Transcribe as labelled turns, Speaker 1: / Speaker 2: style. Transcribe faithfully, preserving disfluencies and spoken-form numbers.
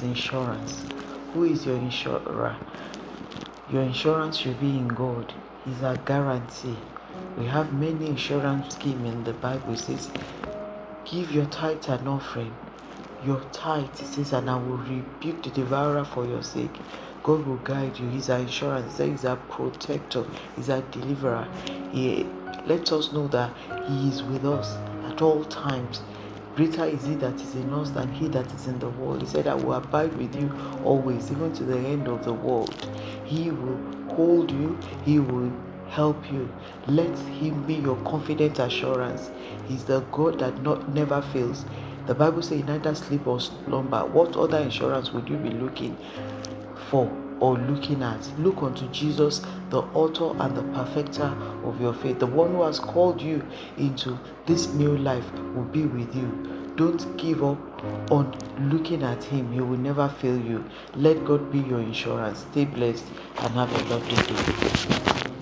Speaker 1: insurance. Who is your insurer? Your insurance should be in God. He's a guarantee. We have many insurance schemes in the Bible. It says, give your tithe and offering. Your tithe, it says, and I will rebuke the devourer for your sake. God will guide you. He's our insurance. He's our protector. He's our deliverer. He lets us know that He is with us at all times. Greater is He that is in us than he that is in the world. He said, I will abide with you always, even to the end of the world. He will hold you. He will help you. Let Him be your confident assurance. He's the God that not never fails. The Bible says, neither sleep or slumber. What other insurance would you be looking for or looking at? Look unto Jesus, the author and the perfecter of your faith. The one who has called you into this new life will be with you. Don't give up on looking at Him. He will never fail you. Let God be your insurance. Stay blessed and have a lovely day.